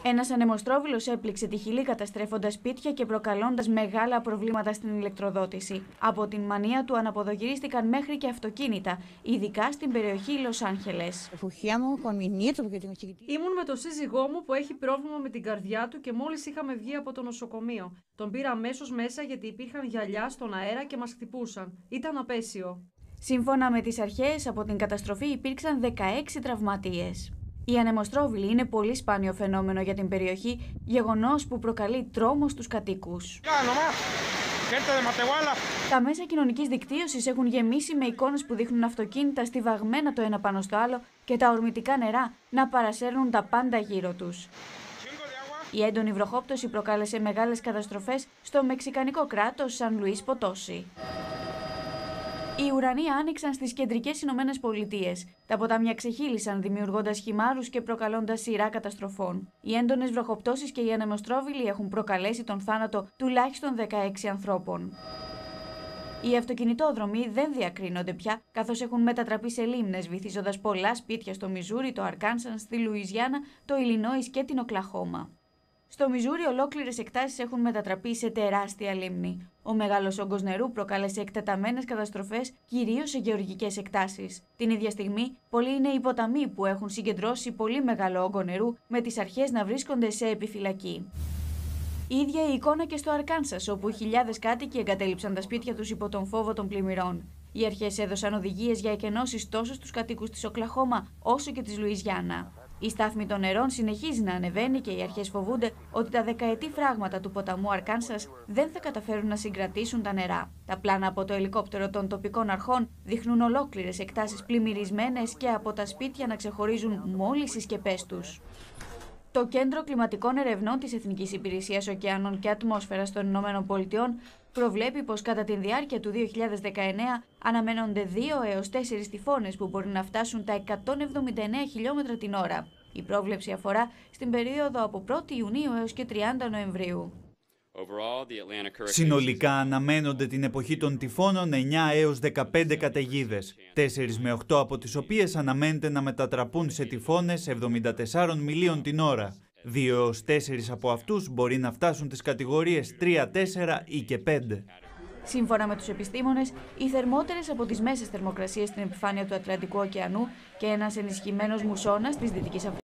Ένας ανεμοστρόβιλος έπληξε τη Χιλή καταστρέφοντας σπίτια και προκαλώντας μεγάλα προβλήματα στην ηλεκτροδότηση. Από την μανία του αναποδογυρίστηκαν μέχρι και αυτοκίνητα, ειδικά στην περιοχή Λος Άντζελες. Ήμουν με τον σύζυγό μου που έχει πρόβλημα με την καρδιά του και μόλις είχαμε βγει από το νοσοκομείο. Τον πήρα αμέσως μέσα γιατί υπήρχαν γυαλιά στον αέρα και μας χτυπούσαν. Ήταν απέσιο. Σύμφωνα με τις αρχές, από την καταστροφή υπήρξαν 16 τραυματίες. Οι ανεμοστρόβιλοι είναι πολύ σπάνιο φαινόμενο για την περιοχή, γεγονός που προκαλεί τρόμο στους κατοίκους. Τα μέσα κοινωνικής δικτύωσης έχουν γεμίσει με εικόνες που δείχνουν αυτοκίνητα στιβαγμένα το ένα πάνω στο άλλο και τα ορμητικά νερά να παρασέρνουν τα πάντα γύρω τους. Η έντονη βροχόπτωση προκάλεσε μεγάλες καταστροφές στο μεξικανικό κράτος Σαν Λουίς Ποτόσι. Οι ουρανοί άνοιξαν στις κεντρικές Ηνωμένες Πολιτείες. Τα ποτάμια ξεχύλισαν, δημιουργώντας χυμάρους και προκαλώντας σειρά καταστροφών. Οι έντονες βροχοπτώσεις και οι ανεμοστρόβιλοι έχουν προκαλέσει τον θάνατο τουλάχιστον 16 ανθρώπων. Οι αυτοκινητόδρομοι δεν διακρίνονται πια, καθώς έχουν μετατραπεί σε λίμνες, βυθίζοντας πολλά σπίτια στο Μιζούρι, το Αρκάνσας, στη Λουιζιάννα, το Ιλινόις και την Οκλαχώμα. Στο Μιζούρι, ολόκληρες εκτάσεις έχουν μετατραπεί σε τεράστια λίμνη. Ο μεγάλος όγκος νερού προκάλεσε εκτεταμένες καταστροφές, κυρίως σε γεωργικές εκτάσεις. Την ίδια στιγμή, πολλοί είναι οι ποταμοί που έχουν συγκεντρώσει πολύ μεγάλο όγκο νερού, με τις αρχές να βρίσκονται σε επιφυλακή. Η ίδια η εικόνα και στο Αρκάνσας, όπου χιλιάδες κάτοικοι εγκατέλειψαν τα σπίτια τους υπό τον φόβο των πλημμυρών. Οι αρχές έδωσαν οδηγίες για εκενώσεις τόσο στους κατοίκους της Οκλαχώμα όσο και της Λουιζιάννα. Η στάθμη των νερών συνεχίζει να ανεβαίνει και οι αρχές φοβούνται ότι τα δεκαετή φράγματα του ποταμού Αρκάνσας δεν θα καταφέρουν να συγκρατήσουν τα νερά. Τα πλάνα από το ελικόπτερο των τοπικών αρχών δείχνουν ολόκληρες εκτάσεις πλημμυρισμένες και από τα σπίτια να ξεχωρίζουν μόλις οι σκεπές τους. Το Κέντρο Κλιματικών Ερευνών της Εθνικής Υπηρεσίας Ωκεανών και Ατμόσφαιρας των ΗΠΑ προβλέπει πως κατά τη διάρκεια του 2019 αναμένονται 2 έως 4 τυφώνες που μπορεί να φτάσουν τα 179 χιλιόμετρα την ώρα. Η πρόβλεψη αφορά στην περίοδο από 1η Ιουνίου έως και 30 Νοεμβρίου. Συνολικά αναμένονται την εποχή των τυφώνων 9 έως 15 καταιγίδες, 4 με 8 από τις οποίες αναμένεται να μετατραπούν σε τυφώνες 74 μιλίων την ώρα. 2 έως 4 από αυτούς μπορεί να φτάσουν τις κατηγορίες 3, 4 ή και 5. Σύμφωνα με τους επιστήμονες, οι θερμότερες από τις μέσες θερμοκρασίες στην επιφάνεια του Ατλαντικού ωκεανού και ένας ενισχυμένος μουσώνας της Δυτικής Αφρικής